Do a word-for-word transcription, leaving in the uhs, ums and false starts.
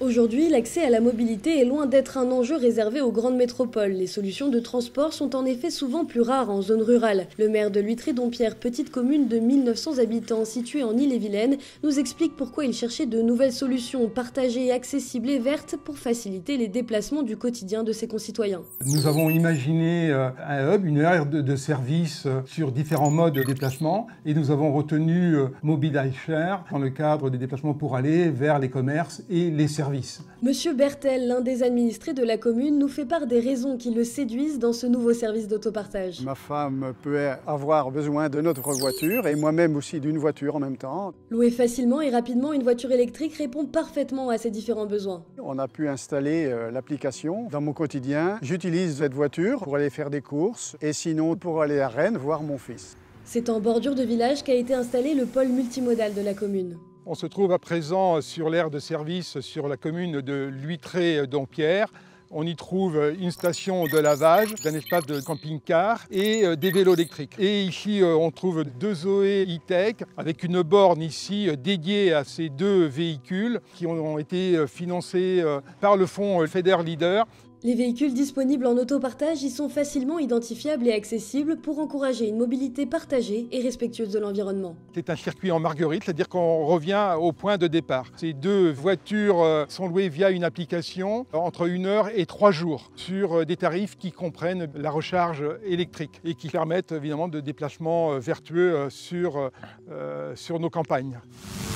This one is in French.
Aujourd'hui, l'accès à la mobilité est loin d'être un enjeu réservé aux grandes métropoles. Les solutions de transport sont en effet souvent plus rares en zone rurale. Le maire de Lhuîtré-Dompierre, petite commune de mille neuf cents habitants située en Ille-et-Vilaine, nous explique pourquoi il cherchait de nouvelles solutions partagées, accessibles et vertes pour faciliter les déplacements du quotidien de ses concitoyens. Nous avons imaginé un hub, une aire de, de service sur différents modes de déplacement et nous avons retenu Mobile iShare dans le cadre des déplacements pour aller vers les commerces et les services. Monsieur Bertel, l'un des administrés de la commune, nous fait part des raisons qui le séduisent dans ce nouveau service d'autopartage. Ma femme peut avoir besoin de notre voiture et moi-même aussi d'une voiture en même temps. Louer facilement et rapidement une voiture électrique répond parfaitement à ces différents besoins. On a pu installer l'application dans mon quotidien. J'utilise cette voiture pour aller faire des courses et sinon pour aller à Rennes voir mon fils. C'est en bordure de village qu'a été installé le pôle multimodal de la commune. On se trouve à présent sur l'aire de service sur la commune de Lhuîtré-Dompierre. On y trouve une station de lavage, un espace de camping-car et des vélos électriques. Et ici, on trouve deux Zoé e-Tech avec une borne ici dédiée à ces deux véhicules qui ont été financés par le fonds Feder Leader. Les véhicules disponibles en autopartage y sont facilement identifiables et accessibles pour encourager une mobilité partagée et respectueuse de l'environnement. C'est un circuit en marguerite, c'est-à-dire qu'on revient au point de départ. Ces deux voitures sont louées via une application entre une heure et trois jours sur des tarifs qui comprennent la recharge électrique et qui permettent évidemment de déplacements vertueux sur, euh, sur nos campagnes.